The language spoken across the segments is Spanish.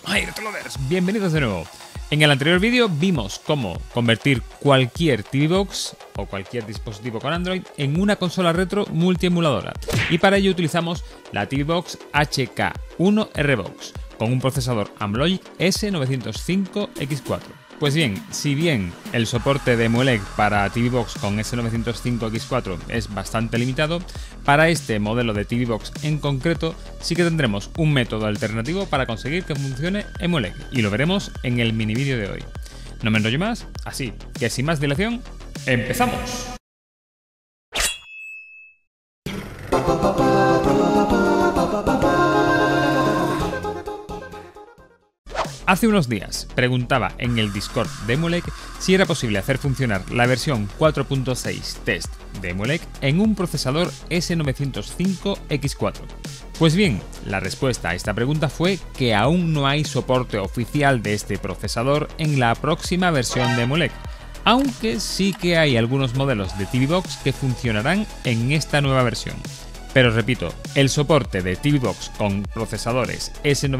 ¡Hey, Retrolovers! Bienvenidos de nuevo. En el anterior vídeo vimos cómo convertir cualquier TV Box o cualquier dispositivo con Android en una consola retro multiemuladora. Y para ello utilizamos la TV Box HK1RBox con un procesador Amlogic S905X4. Pues bien, si bien el soporte de Emulec para TV Box con S905X4 es bastante limitado, para este modelo de TV Box en concreto sí que tendremos un método alternativo para conseguir que funcione Emulec, y lo veremos en el mini vídeo de hoy. No me enrollo más, así que sin más dilación, ¡empezamos! Hace unos días preguntaba en el Discord de Emulec si era posible hacer funcionar la versión 4.6 test de Emulec en un procesador S905X4. Pues bien, la respuesta a esta pregunta fue que aún no hay soporte oficial de este procesador en la próxima versión de Emulec, aunque sí que hay algunos modelos de TV Box que funcionarán en esta nueva versión. Pero repito, el soporte de TV Box con procesadores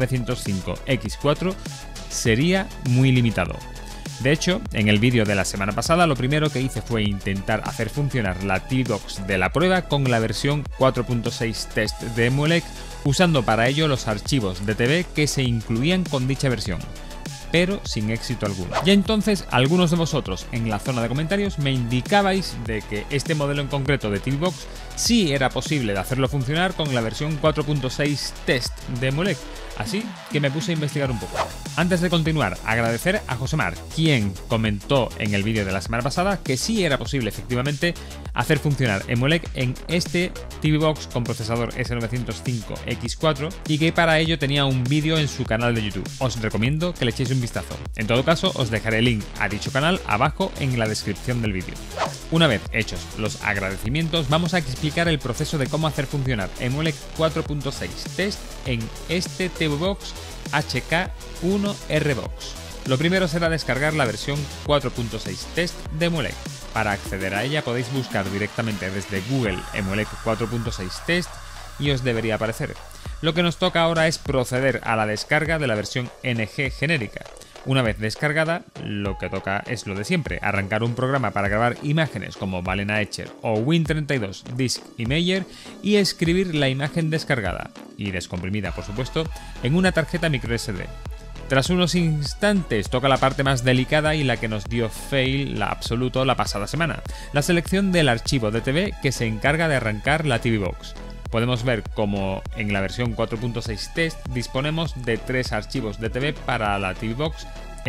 S905X4 sería muy limitado. De hecho, en el vídeo de la semana pasada lo primero que hice fue intentar hacer funcionar la TV Box de la prueba con la versión 4.6 test de Emulec, usando para ello los archivos de TV que se incluían con dicha versión, pero sin éxito alguno. Y entonces algunos de vosotros en la zona de comentarios me indicabais de que este modelo en concreto de TV Box sí era posible de hacerlo funcionar con la versión 4.6 test de Emulec, así que me puse a investigar un poco. Antes de continuar, agradecer a Josemar, quien comentó en el vídeo de la semana pasada que sí era posible efectivamente hacer funcionar Emulec en este TV Box con procesador S905X4 y que para ello tenía un vídeo en su canal de YouTube. Os recomiendo que le echéis un vistazo. En todo caso, os dejaré el link a dicho canal abajo en la descripción del vídeo. Una vez hechos los agradecimientos, vamos a explicar el proceso de cómo hacer funcionar Emulec 4.6 test en este TV Box HK1RBox. Lo primero será descargar la versión 4.6 test de Emulec. Para acceder a ella podéis buscar directamente desde Google Emulec 4.6 test y os debería aparecer. Lo que nos toca ahora es proceder a la descarga de la versión NG genérica. Una vez descargada, lo que toca es lo de siempre, arrancar un programa para grabar imágenes como Balena Etcher o Win32 Disk Imager y escribir la imagen descargada, y descomprimida por supuesto, en una tarjeta microSD. Tras unos instantes toca la parte más delicada y la que nos dio fail absoluto la pasada semana, la selección del archivo de TV que se encarga de arrancar la TV Box. Podemos ver como en la versión 4.6 test disponemos de 3 archivos de TV para la TV Box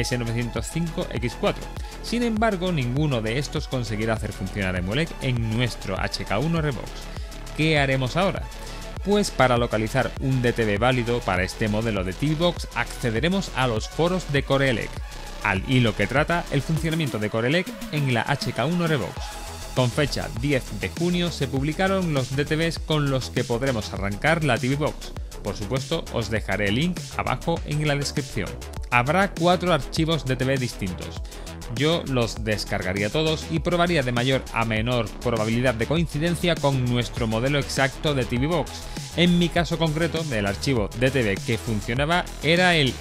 S905X4. Sin embargo, ninguno de estos conseguirá hacer funcionar Emulec en nuestro HK1RBox. ¿Qué haremos ahora? Pues para localizar un DTV válido para este modelo de TV Box accederemos a los foros de CoreELEC, al hilo que trata el funcionamiento de CoreELEC en la HK1RBox. Con fecha 10 de junio se publicaron los DTVs con los que podremos arrancar la TV Box. Por supuesto, os dejaré el link abajo en la descripción. Habrá 4 archivos DTV distintos. Yo los descargaría todos y probaría de mayor a menor probabilidad de coincidencia con nuestro modelo exacto de TV Box. En mi caso concreto, el archivo DTV que funcionaba era el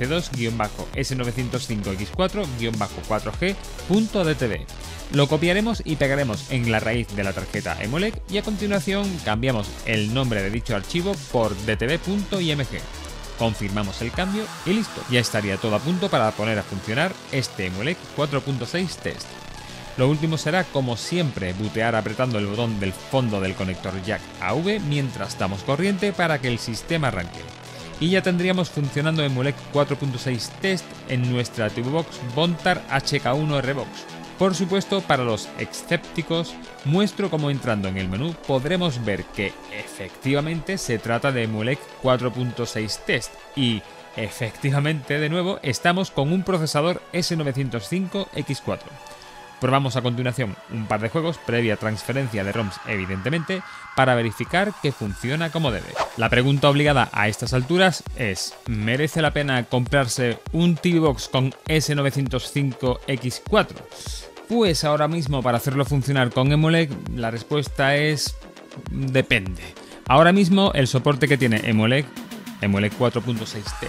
SC2-S905X4-4G.dtv. Lo copiaremos y pegaremos en la raíz de la tarjeta Emulec y a continuación cambiamos el nombre de dicho archivo por dtv.img. Confirmamos el cambio y listo, ya estaría todo a punto para poner a funcionar este Emulec 4.6 test. Lo último será, como siempre, bootear apretando el botón del fondo del conector jack AV mientras damos corriente para que el sistema arranque. Y ya tendríamos funcionando Emulec 4.6 test en nuestra TV Box Bontar HK1RBox. Por supuesto, para los escépticos, muestro cómo entrando en el menú podremos ver que efectivamente se trata de Emulec 4.6 test y efectivamente de nuevo estamos con un procesador S905X4. Probamos a continuación un par de juegos previa transferencia de ROMs evidentemente para verificar que funciona como debe. La pregunta obligada a estas alturas es: ¿merece la pena comprarse un TV Box con S905X4? Pues ahora mismo para hacerlo funcionar con Emulec la respuesta es depende. Ahora mismo el soporte que tiene Emulec 4.6 test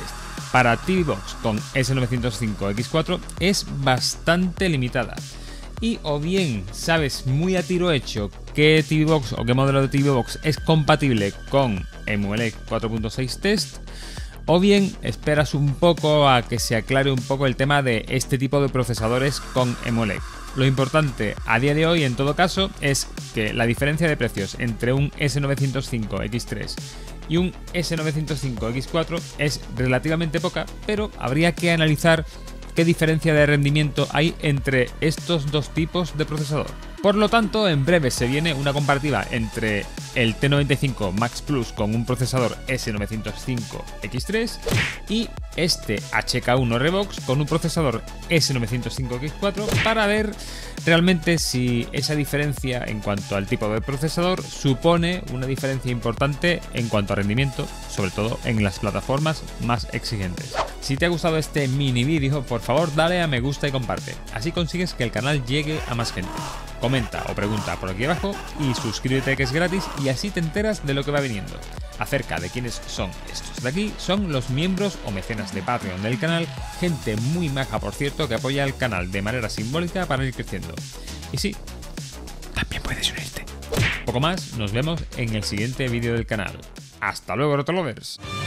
para TV Box con S905X4 es bastante limitada. Y o bien sabes muy a tiro hecho qué TV Box o qué modelo de TV Box es compatible con Emuelec 4.6 Test, o bien esperas un poco a que se aclare un poco el tema de este tipo de procesadores con Emuelec. Lo importante a día de hoy, en todo caso, es que la diferencia de precios entre un S905X3 y un S905X4 es relativamente poca, pero habría que analizar qué diferencia de rendimiento hay entre estos dos tipos de procesador. Por lo tanto, en breve se viene una comparativa entre el T95 Max Plus con un procesador S905X3 y este HK1 Revox con un procesador S905X4 para ver realmente si esa diferencia en cuanto al tipo de procesador supone una diferencia importante en cuanto a rendimiento, sobre todo en las plataformas más exigentes. Si te ha gustado este mini vídeo, por favor dale a me gusta y comparte, así consigues que el canal llegue a más gente. Comenta o pregunta por aquí abajo y suscríbete, que es gratis, y así te enteras de lo que va viniendo. Acerca de quiénes son estos de aquí, son los miembros o mecenas de Patreon del canal, gente muy maja por cierto que apoya al canal de manera simbólica para ir creciendo. Y sí, también puedes unirte. Poco más, nos vemos en el siguiente vídeo del canal. ¡Hasta luego, Rotolovers!